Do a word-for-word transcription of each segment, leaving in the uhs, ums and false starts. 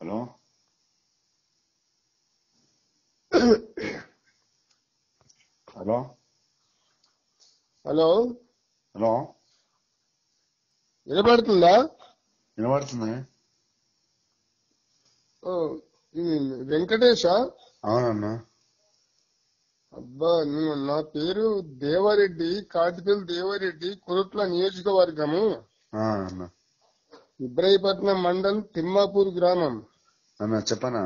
Hello hello hello hello వినపడుతుందా? వినబడుతుంది. ఓ, ఇది వెంకటేశా? అవునన్నా. అబ్బా, నువ్వు నా పేరు దేవారెడ్డి, కాటిపల్లి దేవారెడ్డి, కురుట్ల నియోజకవర్గము, ఆ, అన్నా ఇబ్రాహీపట్నం మండలం, తిమ్మాపూర్ గ్రామం. అన్నా చెప్పనా.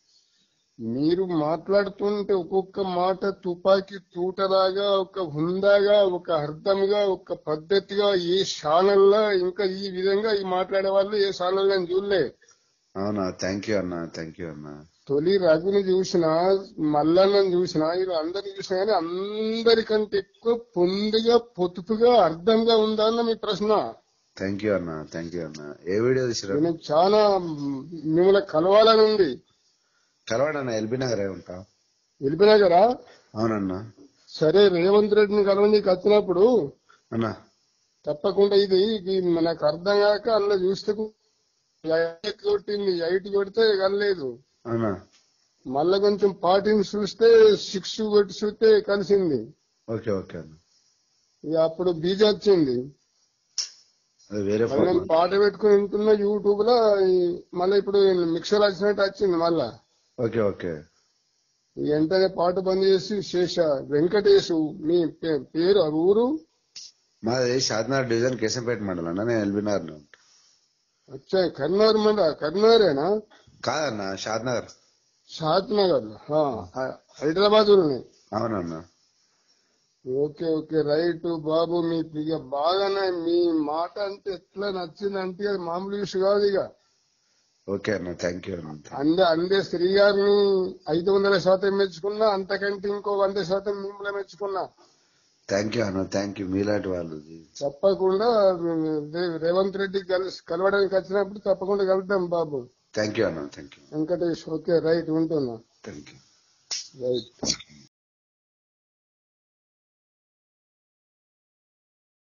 మీరు మాట్లాడుతుంటే ఒక్కొక్క మాట తుపాకీ తూటలాగా, ఒక హుందాగా, ఒక అర్థంగా, ఒక పద్ధతిగా ఏ ఛానల్లో ఇంకా ఈ విధంగా ఈ మాట్లాడే వాళ్ళు ఏ ఛానల్ నేను చూడలే. అవునా, థ్యాంక్ యూ అన్నా, థ్యాంక్ యూ అన్నా. తొలి రఘుని చూసినా, మల్లన్నని చూసినా, వీళ్ళు అందరిని చూసినా కానీ అందరికంటే ఎక్కువ పొందిగా, పొతుపుగా, అర్థంగా ఉందా అన్న మీ ప్రశ్న. థ్యాంక్ యూ అన్నా, థ్యాంక్ యూ అన్నా. ఏ వీడియో తీసిరా? నేను చాలా మిమ్మల్ని కలవాలని ఉంది. కలవాడన్నా, ఎల్బీ నగర్ ఉంటా. వెళ్ళిపోయినాగరా? అవునన్నా. సరే, రేవంత్ రెడ్డిని కలవనీకి వచ్చినప్పుడు అన్నా తప్పకుండా ఇది ఇది మనకు అర్థం కాక అందులో చూస్తే ఎయిట్ కొట్టింది, ఎయిట్ కొడితే కలలేదు. అన్నా మళ్ళా కొంచెం పార్టీని చూస్తే సిక్స్ కొట్టి చూస్తే కలిసింది. ఓకే ఓకే అన్న. ఇక అప్పుడు బీజీ వచ్చింది. అది వేరే మళ్ళీ నేను ఫోన్. పాట పెట్టుకుని వింటున్నా యూట్యూబ్ లో. మళ్ళీ ఇప్పుడు మిక్సర్ వచ్చినట్టు వచ్చింది మళ్ళా. Okay okay. వెంటనే పాట బంద్ చేసి శేష వెంకటేశు మీ పే- పేరు ఆ ఊరు? మాది షాద్నగర్ డివిజన్ కేశంపేట మండలం అన్న. నేను ఎల్బీ నగర్ ఉంటా. వచ్చా కర్నూలు మండ కర్నూరేనా? కాదన్నా, షాద్నగర్. షాద్ నగర్, హైదరాబాద్ ఊరుని. అవునన్నా. ఓకే ఓకే, రైట్ బాబు. మీకు ఇక బాగానే మీ మాట అంటే ఎట్లా నచ్చిందంటే అది మామూలు విషయం కాదు. ఇక ఓకే అన్న, థ్యాంక్ యూ అన్న. అందే అందే శ్రీ గారిని ఐదు వందల శాతం మెచ్చుకున్నా, అంతకంటే ఇంకో వంద శాతం మిమ్మల్ని మెచ్చుకున్నా. థ్యాంక్ యూ అన్న, థ్యాంక్ యూ. మీలాంటి వాళ్ళు. తప్పకుండా రే- రేవంత్ రెడ్డి కలిసి కలవడానికి వచ్చినప్పుడు తప్పకుండా కలుద్దాం బాబు. థ్యాంక్ యూ అన్న, thank you. Venkatesh. Okay right, ఉంటున్నా. Thank you. రైట్.